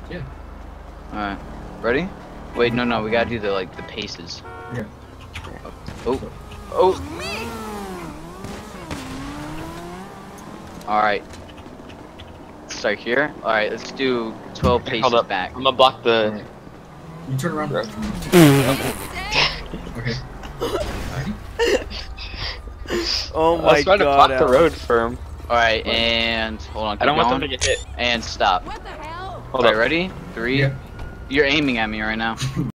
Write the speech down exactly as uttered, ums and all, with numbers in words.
Yeah. Alright. Ready? Wait, no, no, we gotta do the, like, the paces. Yeah. Oh. Oh! Alright. Start here. Alright, let's do twelve Okay, paces hold up. back. I'm gonna block the. Right. You turn around. Road. Okay. Ready? Oh I my was trying to god. block the road for him. Alright, and hold on. I don't keep want them going. to get hit. And stop. What the hell? Hold Alright, up. ready? Three. Yeah. You're aiming at me right now.